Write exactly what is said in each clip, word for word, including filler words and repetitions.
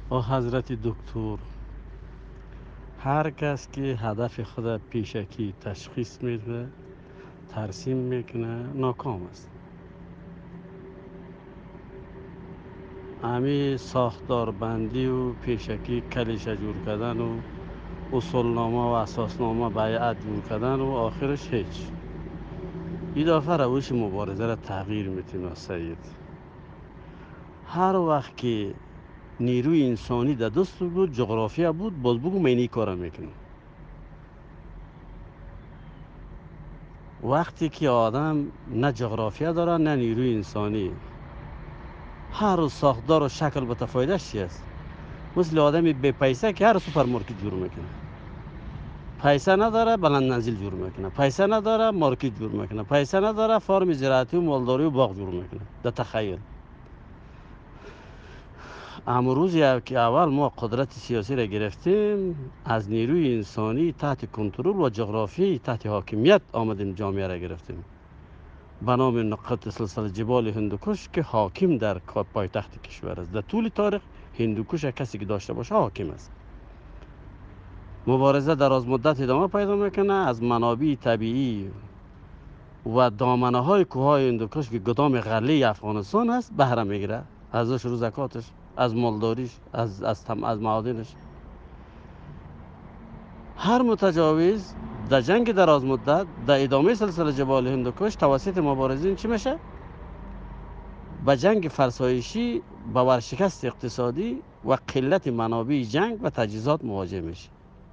او حضرت دکتر، هر کس که هدف خود پیشکی تشخیص میده، ترسیم میکنه، ناکام است. امی ساختار بندی و پیشکی کلیشه جور کردن و اصولنامه و اساسنامه بیعت جور کردن و آخرش هیچ. این دفعه روش مبارزه را تغییر میتیم سید. هر وقت که نیروی انسانی در دست بود، جغرافیا بود، باز بگو من این کارا میکنم. وقتی که آدم نه جغرافیا داره نه نیروی انسانی، هر روز ساختار و شکل متفاوتش چی است؟ مثل آدمی به پیسه که هر سوپرمارکت جور میکنه. پیسه نداره بلند منزل جور میکنه، پیسه نداره مارکت جور میکنه، پیسه نداره فارم زراعتی و مالداری و باغ جور میکنه. در تخیل امروز که اول ما قدرت سیاسی را گرفتیم، از نیروی انسانی تحت کنترل و جغرافیایی تحت حاکمیت آمدیم، جامعه را گرفتیم به نام نقاط سلسله جبال هندوکش که حاکم در پایتخت کشور است. در طول تاریخ هندوکش کسی که داشته باشه حاکم است. مبارزه در از مدت ادامه پیدا میکنه. از منابع طبیعی و دامنه های کوه های هندوکش که گدام غله افغانستان است بهره میگیره، ازش رو زکاتش، از مالداریش، از از تم از معادنش. هر متجاوز در جنگ دراز مدت در ادامه سلسله جبال هندوکش توسط مبارزین چی میشه؟ به جنگ فرسایشی، به ورشکست اقتصادی و قلت منابع جنگ و تجهیزات مواجه میشه.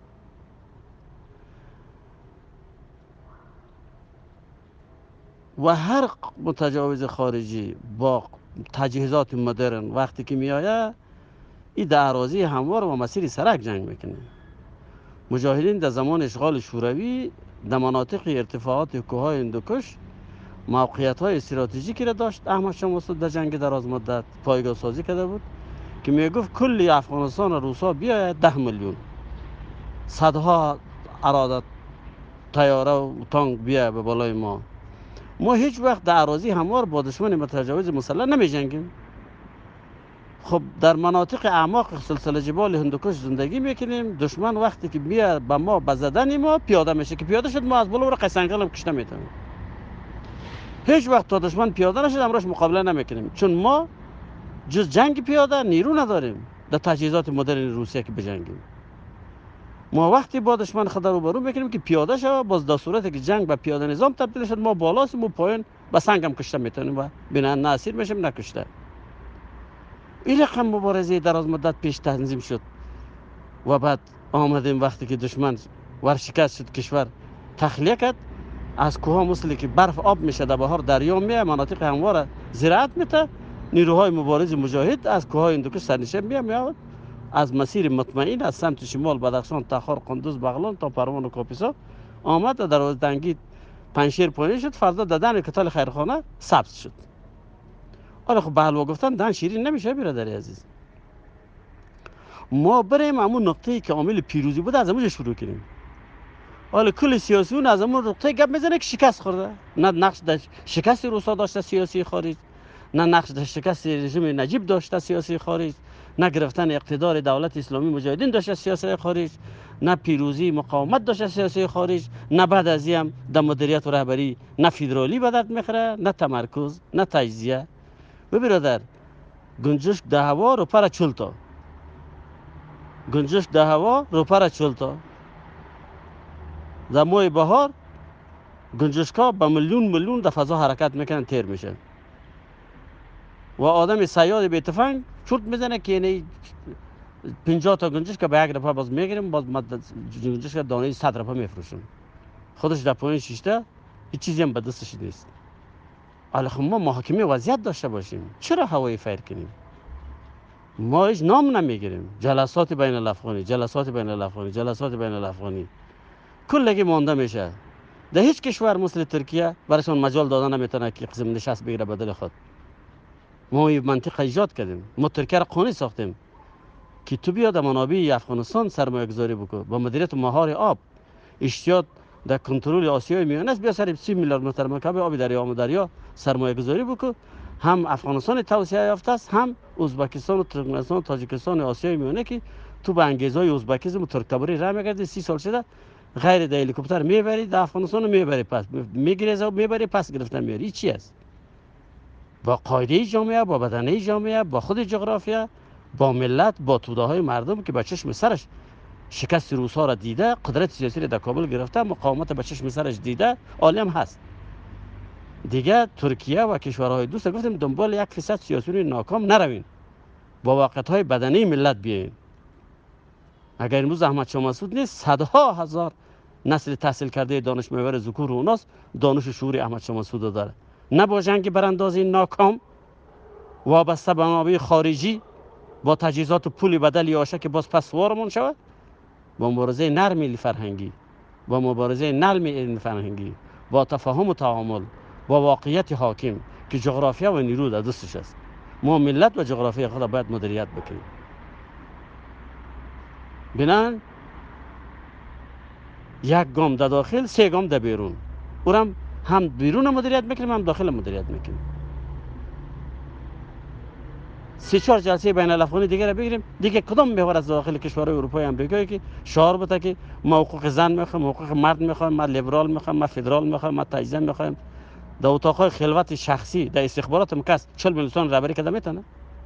و هر متجاوز خارجی با تجهیزات مدرن وقتی که میآید، این در اراضی هموار و مسیر سرک جنگ میکنه. مجاهدین در زمان اشغال شوروی در مناطق ارتفاعات کوههای هندوکش موقعیت های استراتژیکی را داشت. احمد شاه مسعود در جنگ دراز مدت پایگاه سازی کرده بود که میگفت کل افغانستان و روسا بیاید ده میلیون، صدها اراده تیاره و تانک بیا به بالای ما. ما هیچ وقت در اراضی هموار با دشمن متجاوز مسلح نمی جنگیم. خب در مناطق اعماق سلسله جبال هندوکش زندگی میکنیم. دشمن وقتی که بیا به ما به زدن ما پیاده میشه، که پیاده شد ما از بالا رو قسنگل هم کشته میتونیم. هیچ وقت تا دشمن پیاده نشد امروز مقابله نمیکنیم، چون ما جز جنگ پیاده نیرو نداریم در تجهیزات مدرن روسیه که بجنگیم. ما وقتی با دشمن خود رو برو میکنیم که پیاده شود، باز در صورتی که جنگ به پیاده نظام تبدیل شد ما بالاسیم و پایین به سنگ هم کشته میتونیم و بنا نه اسیر میشیم نه کشته. این رقم مبارزه دراز مدت پیش تنظیم شد و بعد آمدیم وقتی که دشمن ورشکست شد کشور تخلیه کرد. از کوه مثل که برف آب میشه در بهار دریا میه، مناطق هموار زراعت میته. نیروهای مبارز مجاهد از کوه های هندوکش سرنشین میه میاد از مسیر مطمئن از سمت شمال بدخشان، تخار، قندوز، بغلان تا پروان و کاپیسا آمد و در روز دنگی پنشیر پایین شد. فردا ددن کتال خیرخانه سبز شد. حالا خب به حلوا گفتن دهن شیرین نمیشه برادر عزیز. ما بریم همون نقطه‌ای که عامل پیروزی بود از همونجا شروع کنیم. حالا کل سیاسیون از همون نقطه گپ میزنه که شکست خورده. نه نقش در شکست روسا داشته سیاسی خارج، نه نقش در شکست رژیم نجیب داشته سیاسی خارج، نه گرفتن اقتدار دولت اسلامی مجاهدین داشته سیاسی خارج، نه پیروزی مقاومت داشته سیاسی خارج، نه بعد از این هم در مدیریت و رهبری نه فدرالی به درد میخوره، نه تمرکز، نه تجزیه. و برادر گنجشک در هوا رو پر چلتا، گنجشک در هوا رو پر چلتا. در ماه بهار گنجشکا با میلیون میلیون در فضا حرکت میکنن، تیر میشن و آدم صیاد به تفنگ چرت میزنه که یعنی پنجاه تا گنجشک به یک دفعه باز میگیریم، باز گنجشک دانه صد دفعه میفروشیم. خودش در پایین شیشته هیچ چیزی هم به دستش نیست. حالا خب ما محاکمه وضعیت داشته باشیم، چرا هوای فیر کنیم؟ ما هیچ نام نمیگیریم. جلسات بین الافغانی، جلسات بین الافغانی، جلسات بین الافغانی کلگی مانده میشه. در هیچ کشور مثل ترکیه برایشان مجال دادن نمیتونه که قسم نشست بگیره بدل خود. ما این منطقه ایجاد کردیم، ما ترکیه را قانونی ساختیم که تو بیا در منابع افغانستان سرمایه گذاری بکن، با مدیریت مهار آب اشتیاط در کنترل آسیای میانه است، بیا سر سی میلیارد متر مکعب آب دریا و دریا سرمایه گذاری بکن. هم افغانستان توسعه یافته است، هم ازبکستان و ترکمنستان و تاجیکستان و آسیای میانه که تو به انگیزهای ازبکیسم و ترک تباری راه میگردی. سی سال شده غیر در هلیکوپتر میبری در افغانستان میبری، پس میگیری و میبری، پس گرفتن میاری. چی است؟ با قاعده جامعه، با بدنه جامعه، با خود جغرافیا، با ملت، با توده های مردم که به چشم سرش شکست روس‌ها را دیده، قدرت سیاسی را در کابل گرفته، مقاومت به چشم سرش دیده، عالم هست. دیگه ترکیه و کشورهای دوست گفتیم دنبال یک فیصد سیاسیون ناکام نروین، با واقعیت‌های بدنی ملت بیاین. اگر امروز احمد شاه مسعود نیست، صدها هزار نسل تحصیل کرده دانش محور ذکور و اناث دانش و شعور احمد شاه مسعود داره. نه با جنگ براندازی ناکام وابسته به منابع خارجی با تجهیزات و پول بدل یاشه که باز پس وارمون شود، با مبارزه نرم فرهنگی، با مبارزه نرم علم فرهنگی، با تفاهم و تعامل، با واقعیت حاکم که جغرافیا و نیرو در دستش است. ما ملت و جغرافیا خود باید مدیریت بکنیم. بنان یک گام در داخل، سه گام در بیرون. اونم هم بیرون مدیریت میکنیم، هم داخل مدیریت میکنیم. سه چهار جلسه بین الافغانی دیگه را بگیریم، دیگه کدام محور از داخل کشورهای اروپای امریکایی که شعار بده که ما حقوق زن میخوایم، حقوق مرد میخوایم، ما لیبرال میخوایم، ما فدرال میخوایم، ما تجزیه میخوایم، در اتاقهای خلوت شخصی در استخبارات مکس چهل میلیون رهبری کده میتونه؟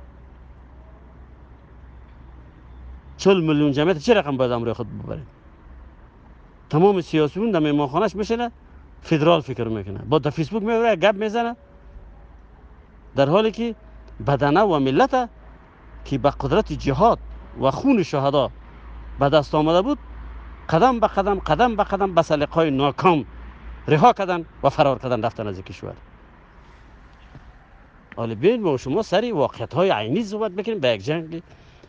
چهل میلیون جمعیت چه رقم باید امروی خود ببرید؟ تمام سیاسیون در مهمانخانه‌اش میشینه فدرال فکر میکنه، با در فیسبوک میبره گپ میزنه، در حالی که بدنه و ملت که به قدرت جهاد و خون شهدا به دست آمده بود قدم به قدم قدم به قدم به سلیقه‌های ناکام رها کردن و فرار کردن رفتن از کشور. حالا بیاید ما شما سری واقعیت‌های عینی صحبت بکنیم، به یک جنگ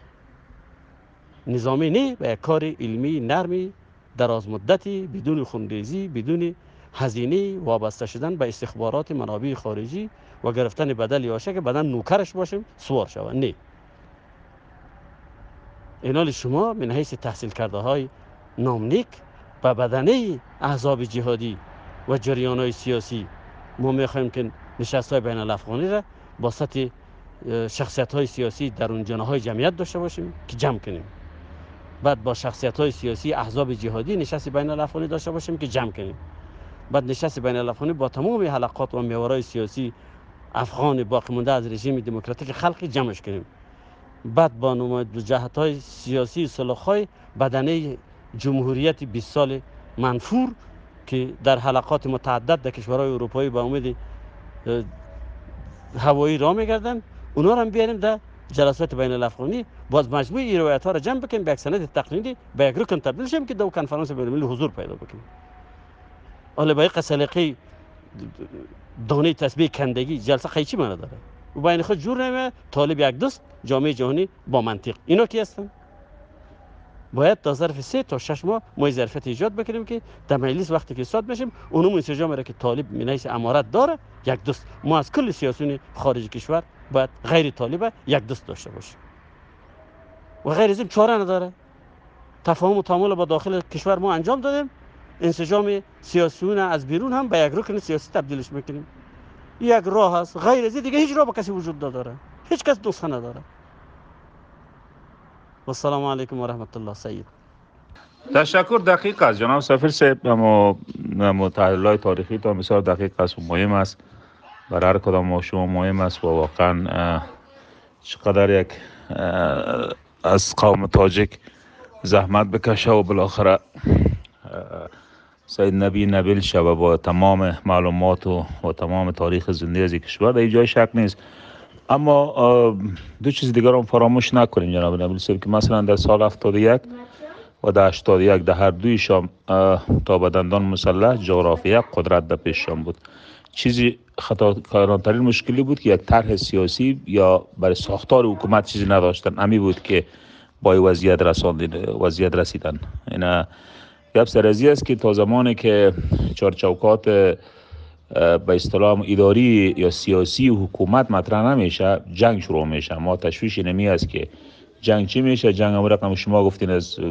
نظامی نه، به یک کار علمی نرمی دراز مدتی بدون خونریزی، بدون هزینه وابسته شدن به استخبارات منابع خارجی و گرفتن بدل یاشه که بدن نوکرش باشیم سوار شود. نه، اینال شما من حیث تحصیل کرده های نامنیک به بدنه احزاب جهادی و جریان های سیاسی ما میخوایم که نشست های بین الافغانی را با سطح شخصیت های سیاسی در اون جناح های جمعیت داشته باشیم که جمع کنیم. بعد با شخصیت های سیاسی احزاب جهادی نشست بین الافغانی داشته باشیم که جمع کنیم. بعد نشست بین الافغانی با تمام حلقات و محورهای سیاسی افغان باقی مانده از رژیم دموکراتیک خلقی جمعش کنیم. بعد با نماینده جهت‌های سیاسی صلح‌های بدنه جمهوریت بیست سال منفور که در حلقات متعدد در کشورهای اروپایی با امید هوایی راه میگردن، اونا رو هم بیاریم در جلسات بین الافغانی، باز مجموع این روایت‌ها را جمع بکنیم، به یک سند تقلیدی به یک رکن تبدیل شیم که دو کنفرانس بین المللی حضور پیدا بکنیم. حالا با یک سلیقه دانه تسبیح کندگی جلسه خیلی چی معنی داره؟ و بین خود جور نمیه طالب یک دوست جامعه جهانی با منطق. اینا کی هستن؟ باید تا ظرف سه تا شش ماه ما ظرفیت ایجاد بکنیم که در مجلس وقتی که استاد بشیم اونم انسجام را که طالب منیس امارت داره یک دوست، ما از کل سیاسیون خارج کشور باید غیر طالب یک دوست داشته باشیم و غیر از این چاره نداره. تفاهم و تعامل با داخل کشور ما انجام دادیم، انسجام سیاسیون از بیرون هم به یک رکن سیاسی تبدیلش میکنیم. یک راه است، غیر از این دیگه هیچ راه با کسی وجود نداره، هیچ کس دوست نداره. و السلام علیکم و رحمت الله. سید تشکر. دقیق است جناب سفیر صاحب، اما اما تحلیل‌های تاریخی تا بسیار دقیق است و مهم است، برای هر کدام ما شما مهم است و واقعا چقدر یک از قوم تاجیک زحمت بکشه و بالاخره سید نبی نبیل شوه با تمام معلومات و, و تمام تاریخ زنده از کشور، در جای شک نیست. اما دو چیز دیگر هم فراموش نکنیم جناب نبیل صاحب که مثلا در سال هفتاد و یک و در هشتاد و یک در هر دویشان تا به دندان مسلح جغرافیا قدرت در پیششان بود. چیزی خطرناکترین مشکلی بود که یک طرح سیاسی یا برای ساختار حکومت چیزی نداشتن، امی بود که با وضعیت رساندن وضعیت رسیدن. اینا گپ سرازی است که تا زمانی که چارچوکات به اصطلاح اداری یا سیاسی و حکومت مطرح نمیشه جنگ شروع میشه. ما تشویش نمی است که جنگ چی میشه. جنگ هم رقم شما گفتین از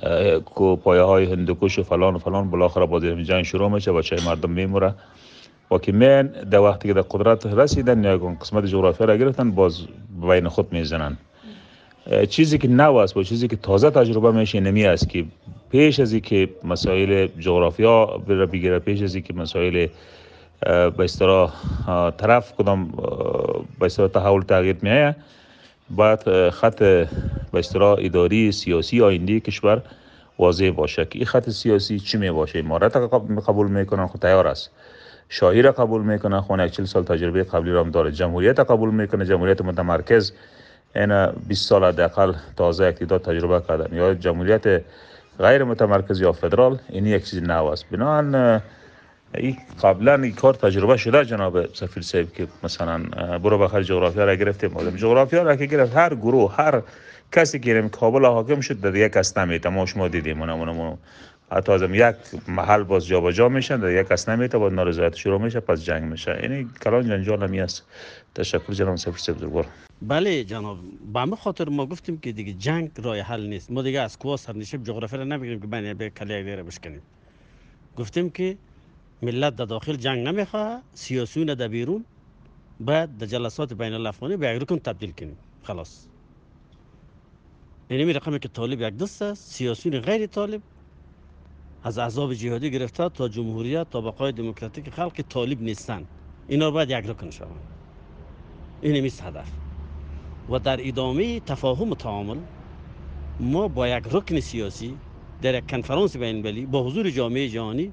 کو پایه های هندوکش و فلان و فلان، بالاخره باز جنگ شروع میشه، بچه مردم میموره و که من در وقتی که در قدرت رسیدن یا قسمت جغرافیا را گرفتن باز بین خود میزنن. چیزی که نو است با چیزی که تازه تجربه میشه نمی است که پیش از اینکه مسائل جغرافیا بر بگیره، پیش از اینکه مسائل به اصطلاح طرف کدام به اصطلاح تحول تغییر میایه، باید خط به اصطلاح اداری سیاسی آینده کشور واضح باشه که این خط سیاسی چی می باشه. امارت قبول میکنن خود تیار است، شاهی را قبول میکنه، خونه چهل سال تجربه قبلی را هم داره، جمهوریت قبول میکنه، جمهوریت متمرکز این بیست سال حداقل تازه اقتدار تجربه کردن، یا جمهوریت غیر متمرکز یا فدرال، این یک چیز نو است. بنابراین این قبلا این کار تجربه شده جناب سفیر صاحب که مثلا برو بخیر جغرافیا را گرفتیم، آدم جغرافیا را که گرفت هر گروه هر کسی که کابل حاکم شد در یک کس نمیته، ما شما دیدیم اونم حتی از یک محل باز جابجا میشن در یک کس نمیته، باز نارضایتی شروع میشه، پس جنگ میشه. یعنی کلان جنجال هم است. تشکر جناب سفیر صاحب بزرگوار. بله جناب، به همین خاطر ما گفتیم که دیگه جنگ راه حل نیست. ما دیگه از کوه سر نشیم جغرافیا را نمیگیم که بین به کلیه دیگه بشکنیم. گفتیم که ملت در داخل جنگ نمیخواه، سیاسیون در بیرون بعد در جلسات بین الافغانی به یک رکن تبدیل کنیم. خلاص اینمی رقمی که طالب یک دست است، سیاسیون غیر طالب از احزاب جهادی گرفته تا جمهوریت تا بقای دموکراتیک خلق طالب نیستن، اینا رو باید یک رکن شوند. اینمی است هدف. و در ادامه تفاهم و تعامل ما با یک رکن سیاسی در یک کنفرانس بین المللی با حضور جامعه جهانی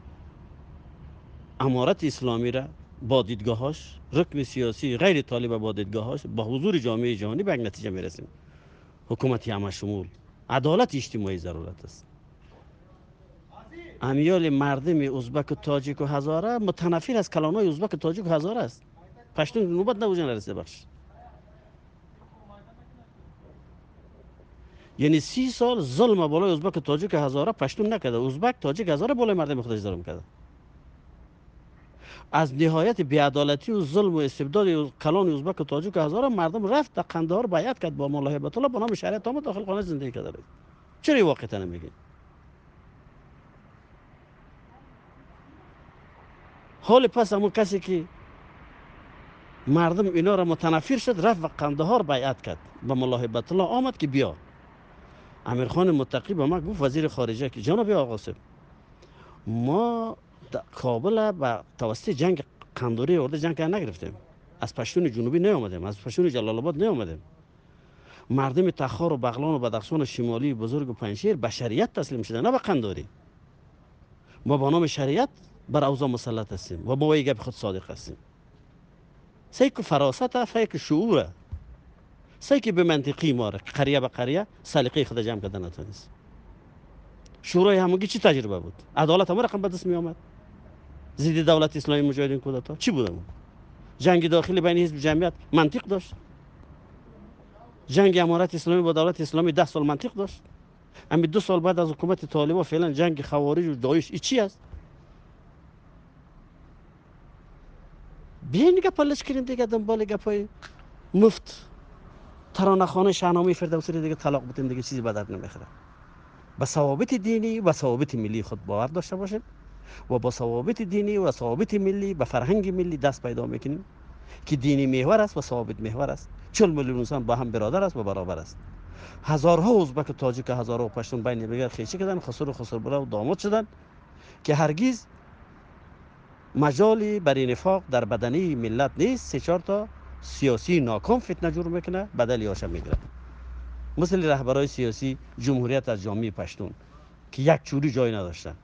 امارت اسلامی را با دیدگاهاش، رکن سیاسی غیر طالب با دیدگاهاش با حضور جامعه جهانی به یک نتیجه میرسیم. حکومت همه شمول، عدالت اجتماعی ضرورت است. امیال مردم ازبک و تاجیک و هزاره متنفر از کلانای ازبک و تاجیک و هزاره است. پشتون نوبت نبوجن نرسه بخش. یعنی سی سال ظلم بالای ازبک و تاجیک و هزاره پشتون نکرده، ازبک تاجیک هزاره بالای مردم خودش ظلم کرده. از نهایت بی‌عدالتی و ظلم و استبداد کلان ازبک و تاجیک و هزاره مردم رفت در قندهار بیعت کرد با مولا هیبت الله، با نام شریعت آمد داخل خانه زندگی کرده. چرا واقعا نمیگین؟ حال پس همون کسی که مردم اینا را متنفر شد رفت و قندهار بیعت کرد با مولا هیبت الله آمد که بیا. امیرخان متقی به ما گفت وزیر خارجه که جناب آقا صاحب ما کابل با توسط جنگ قندوری ارده جنگ نگرفتیم، از پشتون جنوبی نیامدیم، از پشتون جلال آباد نیامدیم. مردم تخار و بغلان و بدخشان شمالی بزرگ و پنجشیر به شریعت تسلیم شده، نه به قندوری. ما با نام شریعت بر اوضاع مسلط هستیم و با گپ خود صادق هستیم. سیک فراست، فیک شعور، سیک به منطقی ماره قریه به قریه سلیقه خود جمع کردن نتونست. شورای همگی چی تجربه بود؟ عدالت هم رقم به دست می آمد. ضد دولت اسلامی مجاهدین کودتا چی بودن؟ جنگ داخلی بین حزب جمعیت منطق داشت. جنگ امارت اسلامی با دولت اسلامی ده سال منطق داشت. همین دو سال بعد از حکومت طالبان فعلا جنگ خوارج و داعش ای چی است؟ بیاین دیگه پلش کنیم دیگه دنبال گپای مفت ترانه‌خوانه شاهنامه فردوسی دیگه طلاق بدیم دیگه، چیزی به درد نمیخوره. با ثوابت دینی و ثوابت ملی خود باور داشته باشید و با ثوابت دینی و ثوابت ملی به فرهنگ ملی دست پیدا میکنیم که دینی محور است و ثوابت محور است. چهل میلیون انسان با هم برادر است و برابر است. هزارها ازبک و تاجیک و هزارها پشتون بین دیگر خیشی کردن، خسر و خسر برا و داماد شدن که هرگز مجالی برای نفاق در بدنی ملت نیست. سه چهار تا سیاسی ناکام فتنه جور میکنه، بدل آشم میگیره. مثل رهبرای سیاسی جمهوریت از جامعه پشتون که یک چوری جای نداشتن.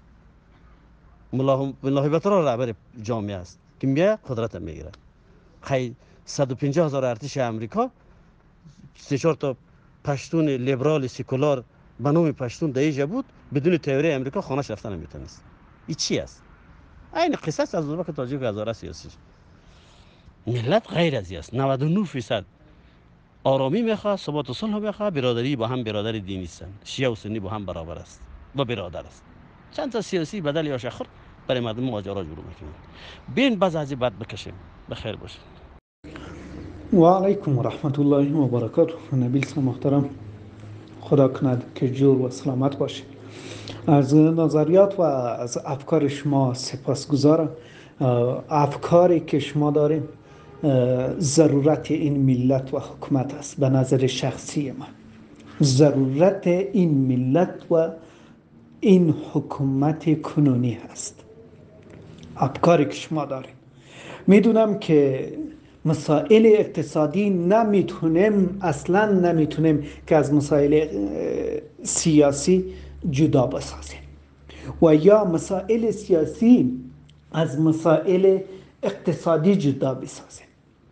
مولا هیبت الله رهبر جامعه است که میگه قدرت میگیره. خیلی صد و پنجاه هزار ارتش امریکا سه چهار تا پشتون لیبرال سکولار به نام پشتون دیجا بود، بدون تیوری امریکا خانش رفتن نمیتونست. این چی است؟ این قصص از ازبک تاجیک و هزاره سیاسی. ملت غیر از است. نود و نه درصد آرامی میخواد، ثبات و صلح میخواد، برادری با هم برادر دینی هستند. شیعه و سنی با هم برابر است و برادر است. چند تا سیاسی بدل یا شخر برای مردم ماجرا جور میکنن. بین باز از بعد بکشیم. بخیر باشید. و علیکم و رحمت الله و برکاته. نبیل محترم، خدا کند که جور و سلامت باشید. از نظریات و از افکار شما سپاسگزارم. افکاری که شما دارین ضرورت این ملت و حکومت است. به نظر شخصی من ضرورت این ملت و این حکومت کنونی هست. افکاری که شما دارین، میدونم که مسائل اقتصادی نمیتونیم اصلا نمیتونیم که از مسائل سیاسی جدا بسازیم و یا مسائل سیاسی از مسائل اقتصادی جدا بسازیم.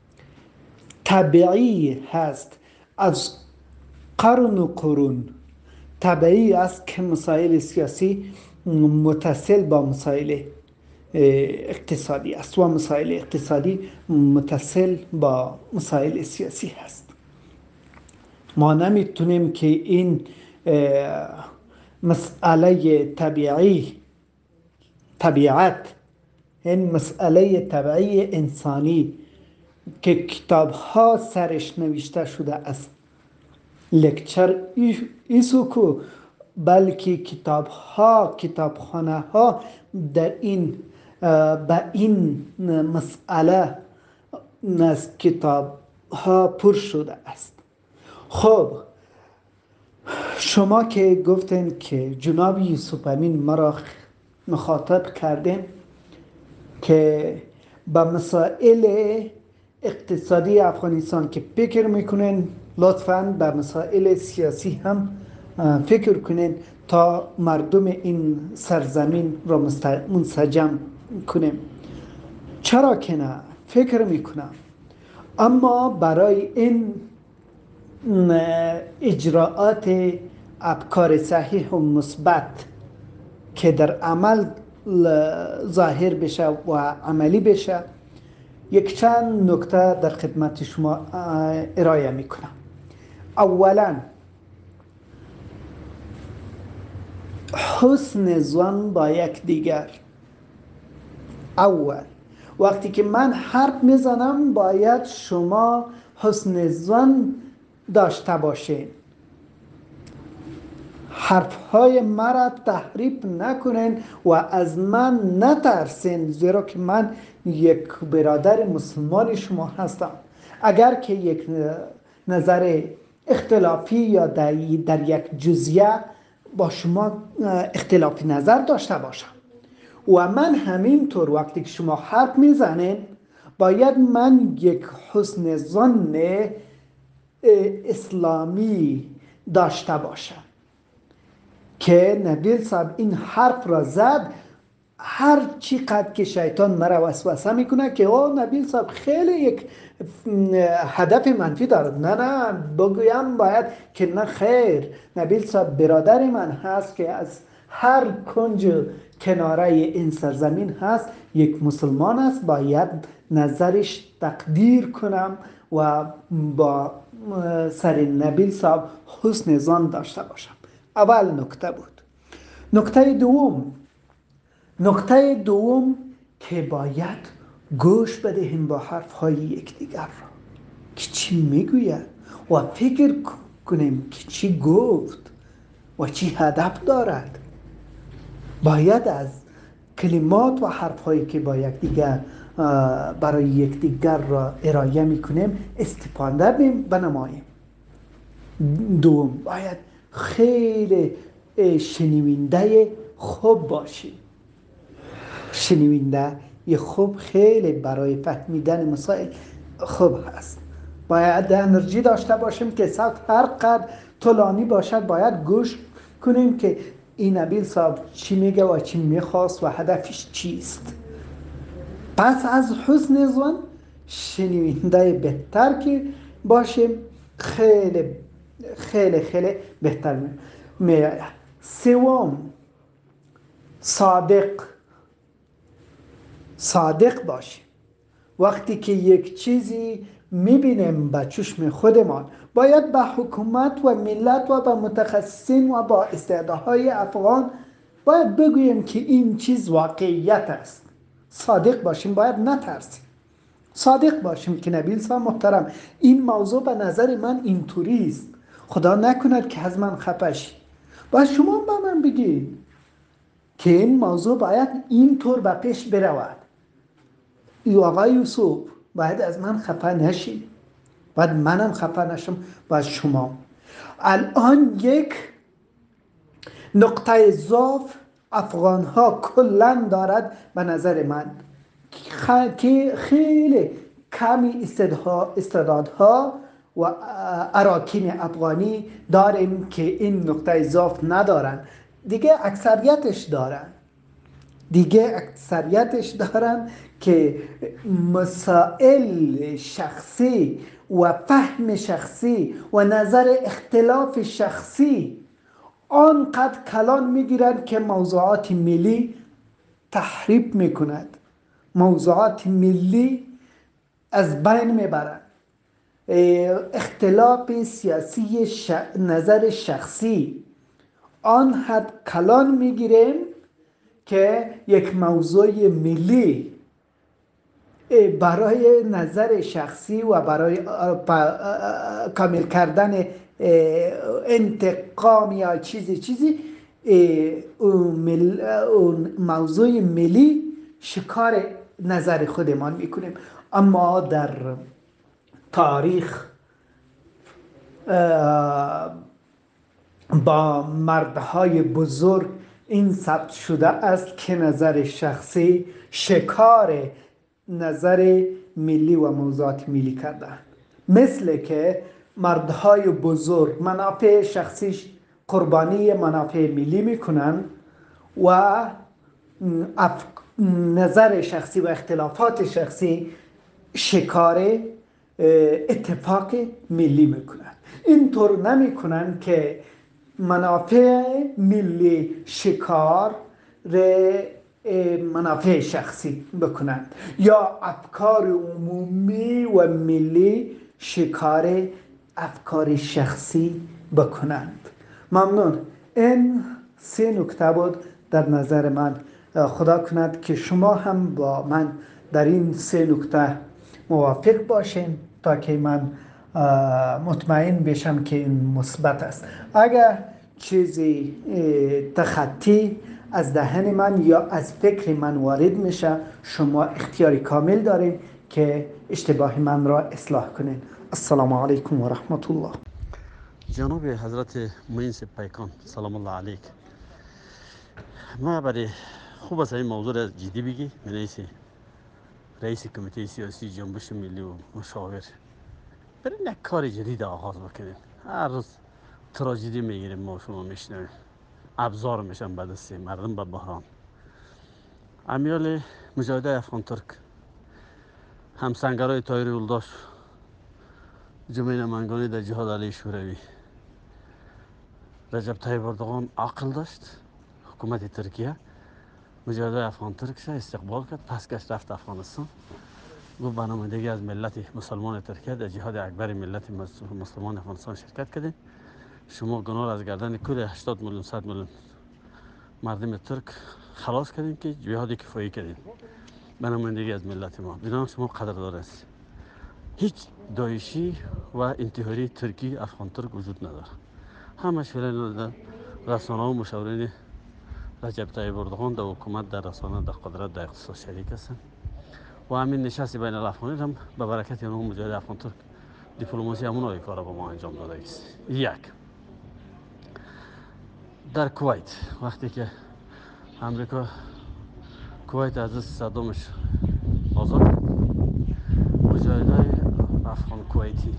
طبیعی هست از قرن و قرون طبیعی است که مسائل سیاسی متصل با مسائل اقتصادی است و مسائل اقتصادی متصل با مسائل سیاسی هست. ما نمیتونیم که این مسئله طبیعی طبیعت این مسئله طبیعی انسانی که کتاب ها سرش نوشته شده است لکچر ایسو کو، بلکه کتاب ها کتابخانه ها در این با این مسئله از کتاب ها پر شده است. خب شما که گفتین که جناب یوسف امین مرا مخاطب کردین که با مسائل اقتصادی افغانستان که فکر میکنین، لطفاً به مسائل سیاسی هم فکر کنین تا مردم این سرزمین را منسجم کنیم. چرا که نه؟ فکر میکنم. اما برای این اجراعات افکار صحیح و مثبت که در عمل ظاهر بشه و عملی بشه، یک چند نکته در خدمت شما ارائه میکنم. اولا حسن ظن با یک دیگر. اول وقتی که من حرف میزنم باید شما حسن ظن داشته باشین، حرفهای مرا تحریف نکنین و از من نترسین، زیرا که من یک برادر مسلمان شما هستم. اگر که یک نظر اختلافی یا در یک جزئیه با شما اختلافی نظر داشته باشم و من همینطور وقتی که شما حرف میزنین باید من یک حسن ظن اسلامی داشته باشم که نبیل صاحب این حرف را زد، هر چقدر که شیطان مرا وسوسه میکنه که او نبیل صاحب خیلی یک هدف منفی دارد، نه نه بگویم باید که نه خیر، نبیل صاحب برادر من هست که از هر کنج کناره این سرزمین هست، یک مسلمان است، باید نظرش تقدیر کنم و با سر نبیل صاحب حسن ظن داشته باشم. اول نکته بود. نکته دوم نکته دوم که باید گوش بدهیم با حرفهای یکدیگر را که چی میگوید و فکر کنیم که چی گفت و چی هدف دارد. باید از کلمات و حرفهایی که با یکدیگر برای یکدیگر را ارائه میکنیم استفاده بنماییم. دوم باید خیلی شنونده خوب باشیم. شنونده یه خوب خیلی برای فهمیدن مسائل خوب هست. باید انرژی داشته باشیم که صوت هر قدر طولانی باشد باید گوش کنیم که این نبیل صاحب چی میگه و چی میخواست و هدفش چیست. پس از حسن ظن شنونده بهتر که باشیم خیلی خیلی خیلی بهتر میآید. سوم صادق صادق باشیم. وقتی که یک چیزی میبینیم با چشم خودمان باید با حکومت و ملت و با متخصصین و با استعدادهای افغان باید بگوییم که این چیز واقعیت است. صادق باشیم، باید نترسیم. صادق باشیم که نبیل صاحب محترم این موضوع به نظر من اینطوری است، خدا نکند که از من خفه شی. باید شما با من بگید که این موضوع باید اینطور به پیش برود. ای آقای یوسف باید از من خفه نشی، باید منم خفه نشم باید شما. الان یک نقطه ضعف افغان ها کلا دارد به نظر من که خیلی کمی استعدادها و اراکین افغانی داریم که این نقطه ضعف ندارن، دیگه اکثریتش دارن دیگه اکثریتش دارن که مسائل شخصی و فهم شخصی و نظر اختلاف شخصی آنقدر کلان میگیرند که موضوعات ملی تحریف میکند، موضوعات ملی از بین میبرند. اختلاف سیاسی ش... نظر شخصی آن حد کلان میگیریم که یک موضوع ملی برای نظر شخصی و برای کامل کردن انتقام یا چیزی چیزی اون موضوع ملی شکار نظر خودمان میکنیم. اما در تاریخ با مردهای بزرگ این ثبت شده است که نظر شخصی شکار نظر ملی و موضوعات ملی کردن، مثل که مردهای بزرگ منافع شخصی قربانی منافع ملی میکنن و نظر شخصی و اختلافات شخصی شکار اتفاق ملی میکنن. اینطور نمیکنن که منافع ملی شکار منافع شخصی بکنند یا افکار عمومی و ملی شکار افکار شخصی بکنند. ممنون. این سه نکته بود در نظر من. خدا کند که شما هم با من در این سه نکته موافق باشین تا که من مطمئن بشم که این مثبت است. اگر چیزی تخطی از دهن من یا از فکر من وارد میشه، شما اختیاری کامل دارین که اشتباه من را اصلاح کنین. السلام علیکم و رحمت الله. جناب حضرت معین سپیکان سلام الله علیک، ما برای خوب است این موضوع را جدی بگی. رئیس رئیس کمیته سیاسی جنبش ملی و مشاور برای یک کار جدید آغاز بکنیم. هر روز تراژدی میگیریم، ما شما میشنویم، ابزار میشن به دست مردم به بحران. امیال مجاهده افغان ترک، همسنگرای طاهر یولداش، جمعه نمایندگان در جهاد علیه شوروی، رجب طیب اردوغان عقل داشت. حکومت ترکیه مجاهده افغان ترک شد، استقبال کرد، پس گشت رفت افغانستان، گفت به نمایندگی از ملت مسلمان ترکیه در جهاد اکبر ملت مسلمان افغانستان شرکت کردین. شما گناه از گردن کل هشتاد میلیون صد میلیون مردم ترک خلاص کردین که جهاد کفایی کردین به نمایندگی از ملت ما. بنابراین شما قدردان است. هیچ داعشی و انتحاری ترکی افغان ترک وجود نداره. همش فعلا رسانه و مشاورین رجب طیب اردوغان در حکومت، در رسانه، در قدرت، در اقتصاد شریک هستند و همین نشست بین الافغانی هم به برکت اون مجاهد افغان ترک دیپلماسی همون کارا با ما انجام داده است. یک، در کویت وقتی که امریکا کویت از دست صدامش آزاد، مجاهدای افغان کویتی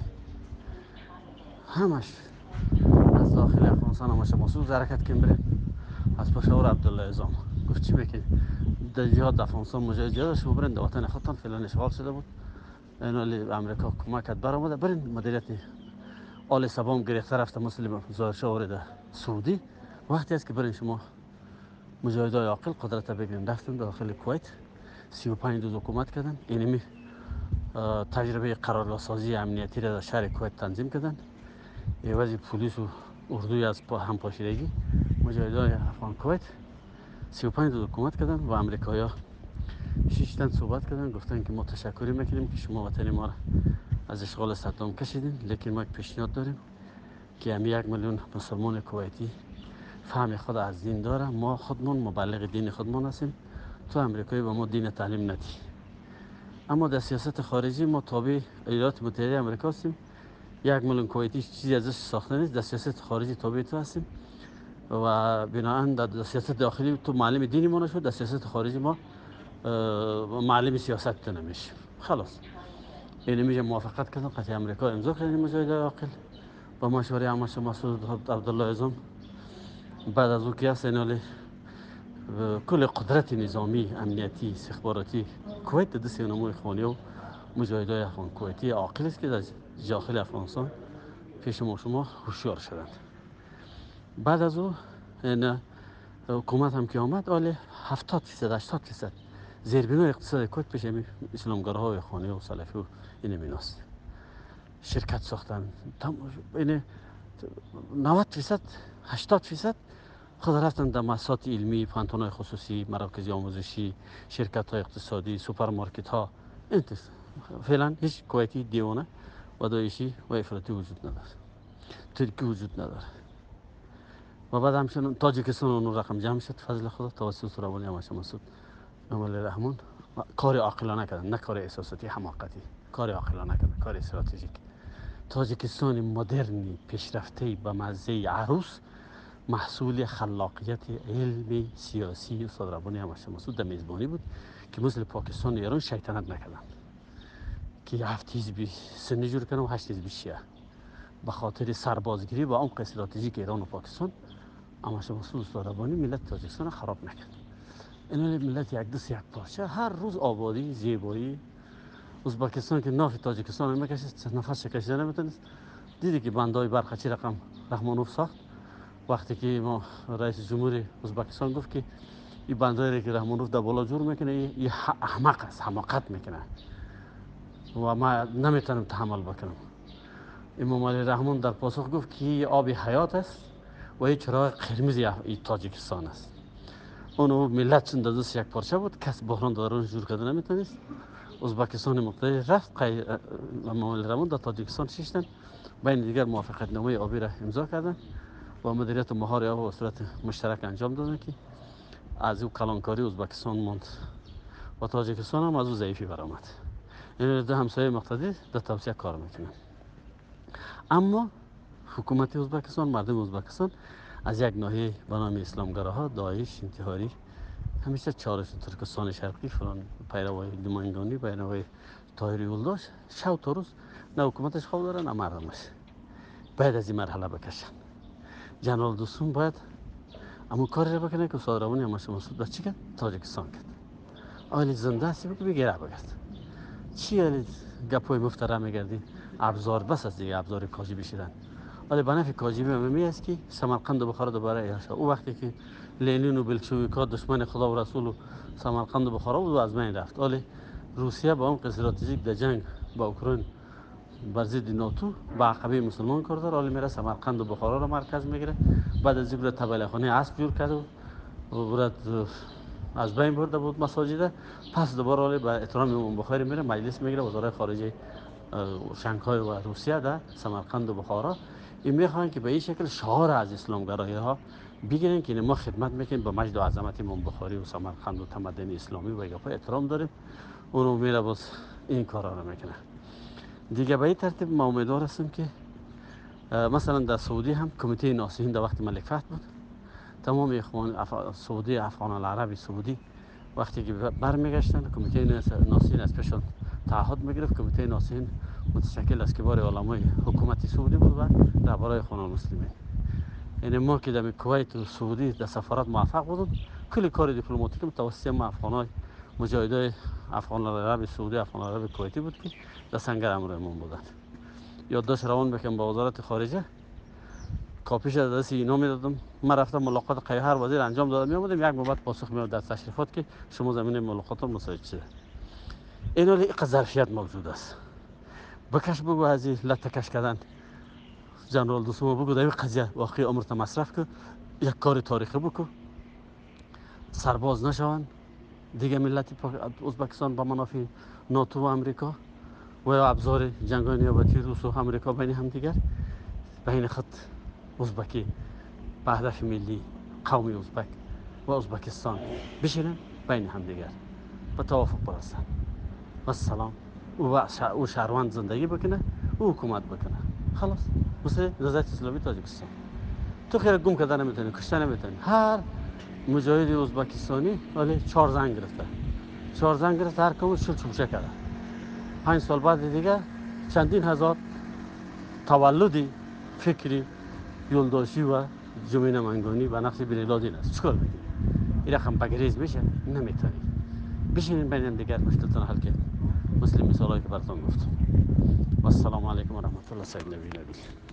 همش از داخل افغانستان همش محسوس حرکت کردن بریم. از پشاور عبدالله اعظام گفت چی میکنی؟ در جهاد افغانستان مجاهد زیاده شما برین در وطن خودتان، فعلا اشغال شده بود، این حالی امریکا کمکت برآمده، برین مدیریت آل سبام گرفته رفته مسلم ظاهرشاه ورده سعودی، وقتی است که برین شما مجاهدای عاقل قدرت بگیرین. رفتن داخل کویت، سی و پنج روز حکومت کردن. اینمی تجربه قراردادسازی امنیتی را در شهر کویت تنظیم کردن. عوض پلیس و اردوی از همپاشیدگی مجاهدای افغان کویت سی و پنج روز حکومت کردن و امریکایی‌ها شش تن صحبت کردن، گفتن که ما تشکری میکنیم که شما وطن ما را از اشغال صدام کشیدین، لیکن ما یک پیشنهاد داریم که هم یک میلیون مسلمان کویتی فهم خود از دین داره، ما خودمون مبلغ دین خودمون هستیم، تو امریکایی به ما دین تعلیم ندی. اما در سیاست خارجی ما تابع ایالات متحده آمریکا هستیم. یک میلیون کویتی چیزی ازش ساخته نیست. در سیاست خارجی تابع تو هستیم و بنابراین در سیاست داخلی تو معلم دینی ما نشد، در سیاست خارجی ما معلم سیاست نمیشه. خلاص این میشه موافقت کردن قطعی آمریکا امضا کردن مجاهده عاقل با مشوره همش مسعود عبدالله اعظم. بعد از او که هست اینالی کل قدرت نظامی امنیتی استخباراتی کویت دست نمو اخوانی و مجاهدای افغان کویتی عاقل است که در داخل افغانستان پیش ما شما هوشیار شدند. بعد از او این حکومت هم که آمد آلی هفتاد فیصد هشتاد فیصد زیربنای اقتصاد کویت پیش اسلامگرها و اخوانی و سلفی و این میناست شرکت ساختن. این نود فیصد هشتاد فیصد خود رفتن در مؤسسات علمی، پانتونای خصوصی، مراکز آموزشی، شرکت های اقتصادی، سوپرمارکت ها. فعلا هیچ کویتی دیوانه و داعشی و افراطی وجود نداره، ترکی وجود نداره. و بعد همچنان تاجیکستان اون رقم جمع شد فضل خدا توسط روانی همش مسعود امال رحمان. کار عاقلانه کردن، نه کار احساساتی حماقتی، کار عاقلانه کردن، کار استراتژیک. تاجیکستان مدرنی پیشرفته به مزه عروس محصول خلاقیت علمی سیاسی استاد ربانی همش مسعود در میزبانی بود که مثل پاکستان و ایران شیطنت نکردن که هفت حزبی سنی جور کنن و هشت حزبی شیعه به خاطر سربازگیری با عمق استراتژیک ایران و پاکستان. همش مسعود استاد ربانی ملت تاجیکستان خراب نکرد. این ملت یک دست یک پارچه هر روز آبادی زیبایی. ازبکستان که ناف تاجیکستان میکشید نفس کشیده نمیتونست. دیدی که بندای برق چی رقم رحمانوف ساخت وقتی که ما رئیس جمهور ازبکستان گفت که این بندایی که رحمانوف در بالا جور میکنه این احمق است، حماقت میکنه و ما نمیتونم تحمل بکنم. امام علی رحمان در پاسخ گفت که آب حیات است و این چراغ قرمز این تاجیکستان است. اونو ملت چند دست یک پارچه بود، کس بحران دارون جور کرده نمیتونست. ازبکستان مقتدر رفت امام علی رحمان در تاجیکستان شیشتن بین دیگر موافقت نامه آبی را امضا کردن و مدیریت مهار آب و صورت مشترک انجام دادن که از او کلانکاری ازبکستان ماند و تاجیکستان هم از او ضعیفی برآمد. این دو همسایه مقتدر در توسعه کار میکنن. اما حکومت ازبکستان، مردم ازبکستان از یک ناحیه به نام اسلامگراها، داعش، انتحاری همیشه چارش ترکستان شرقی فلان پیروای دومنگانی پیروای طاهری یولداش شو تا روز نه حکومتش خواب دارن نه مردمش. باید از این مرحله بکشن. جنرال دوستون باید اما کاری را بکنه که استاد ربانی همش مسعود چی کرد؟ تاجیکستان کرد. آلی زنده هستی بگو بگیره بگرد. چی آلی گپوی مفترا میگردی؟ ابزار بس از دیگه ابزار کاجی بشیدن. ولی به نفع کاجیبی مهمی است که سمرقند و بخارا دوباره احیا شد. او وقتی که لنین و بلشویکا دشمن خدا و رسول و سمرقند و بخارا بود و از بین رفت. ولی روسیه با اون استراتژیک در جنگ با اوکراین بر ضد ناتو با عقبه مسلمان کار داره. ولی میره سمرقند و بخارا را مرکز میگیره. بعد از اینکه تبلیغ خانه اسب جور کرد و برد از بین برده بود مساجد، پس دوباره ولی به احترام امام بخاری میره مجلس میگیره وزارت خارجه شنگهای و روسیه در سمرقند و بخارا. این میخوان که به این شکل شعار از اسلامگرایی ها بگیرن که ما خدمت میکنیم به مجد و عظمت امام بخاری و سمرقند و تمدن اسلامی و ایگاپا احترام داریم. اونو میره باز این کارا رو میکنه. دیگه به این ترتیب ما امیدوار هستیم که مثلا در سعودی هم کمیته ناصحین در وقت ملک فهد بود، تمام اخوان اف... سعودی افغان العربی سعودی وقتی که برمیگشتن کمیته ناصحین از پیشون تعهد میگرفت. کمیته ناصحین متشکل از کبار علمای حکومت سعودی بود و رهبرای اخوان المسلمین. یعنی ما که در کویت و سعودی در سفارت موفق بودیم، کلی کار دیپلماتیک متوسط ما افغانای مجاهدای افغان العربی سعودی افغان العربی کویتی بود که در سنگر امرمون بودند. یادداشت روان بکنم با وزارت خارجه، کاپیش از دست اینا میدادم. من رفتم ملاقات قیهر وزیر انجام دادم میامدم یک نوبت پاسخ میاد در تشریفات که شما زمین ملاقات مساعد شده. این ولی ظرفیت موجود است. بکش بگو از این لطکش کردن جنرال دوستم بگو در این قضیه واقعی عمرت مصرف که یک کار تاریخی بکو سرباز نشون دیگه ملت ازبکستان با منافع ناتو و امریکا و ابزار جنگ‌های نیابتی روس و امریکا بین هم دیگر بین خط ازبکی به هدف ملی قومی ازبک و ازبکستان بشینن بین هم دیگر به توافق برسن. و سلام او او شهروند زندگی بکنه او حکومت بکنه خلاص. مثل نظارت اسلامی تاجیکستان تو خیر گم کردن نمیتونی، کشتن نمیتونی. هر مجاهد ازبکستانی ولی چهار زنگ گرفته، چهار زنگ گرفته، هر کمو شل چوبشه کرده. پنج سال بعد دیگه چندین هزار تولدی فکری یولداشی و جمعه منگانی به نقش بنیلادین است. چیکار میکنی؟ این رقم بگریز میشه؟ نمیتونی. بشینین بینیم دیگر مشکلتون حل کنید. مثل مثالایی که براتون گفتم. و السلام علیکم و رحمت الله. سید نبی نبی